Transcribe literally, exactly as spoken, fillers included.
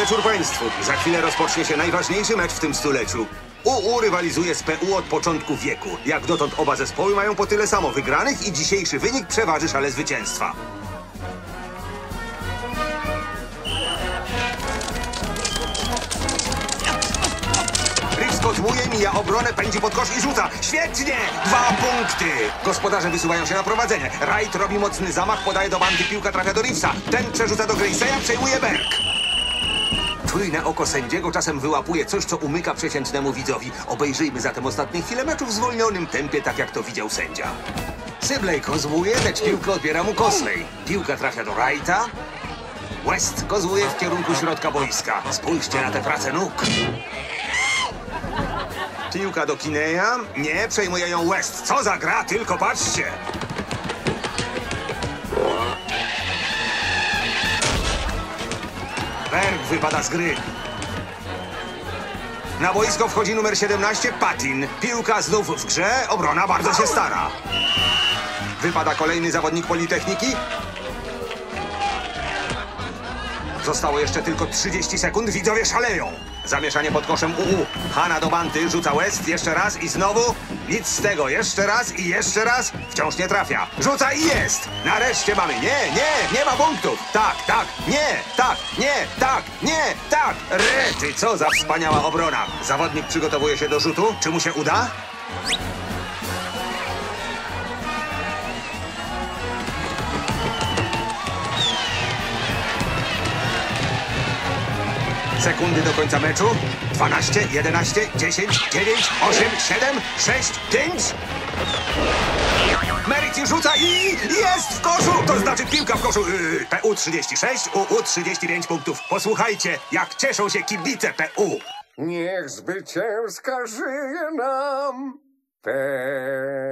wieczór państwu. Za chwilę rozpocznie się najważniejszy mecz w tym stuleciu. U U rywalizuje z P U od początku wieku. Jak dotąd oba zespoły mają po tyle samo wygranych i dzisiejszy wynik przeważy szale zwycięstwa. Kozłuje, mija obronę, pędzi pod kosz i rzuca. Świetnie! Dwa punkty! Gospodarze wysuwają się na prowadzenie. Wright robi mocny zamach, podaje do bandy, piłka trafia do Reevesa. Ten przerzuca do Grace'a, przejmuje Berg. Czujne oko sędziego czasem wyłapuje coś, co umyka przeciętnemu widzowi. Obejrzyjmy zatem ostatnie chwile meczu w zwolnionym tempie, tak jak to widział sędzia. Sibley kozłuje, lecz piłkę odbiera mu Cosley. Piłka trafia do Wrighta. West kozłuje w kierunku środka boiska. Spójrzcie na tę pracę nóg. Piłka do Kineya. Nie, przejmuje ją West. Co za gra, tylko patrzcie. Berg wypada z gry. Na boisko wchodzi numer siedemnaście, Patin. Piłka znów w grze, obrona bardzo się stara. Wypada kolejny zawodnik Politechniki. Zostało jeszcze tylko trzydzieści sekund, widzowie szaleją. Zamieszanie pod koszem U U. Hanna do banty, rzuca West, jeszcze raz i znowu. Nic z tego, jeszcze raz i jeszcze raz. Wciąż nie trafia. Rzuca i jest! Nareszcie mamy. Nie, nie, nie ma punktów. Tak, tak, nie, tak, nie, tak, nie, tak. Rety, co za wspaniała obrona. Zawodnik przygotowuje się do rzutu. Czy mu się uda? Sekundy do końca meczu. dwanaście, jedenaście, dziesięć, dziewięć, osiem, siedem, sześć, pięć. Merritt rzuca i jest w koszu! To znaczy piłka w koszu. Yy, P U trzydzieści sześć, U U trzydzieści pięć punktów. Posłuchajcie, jak cieszą się kibice P U. Niech zwycięska żyje nam. P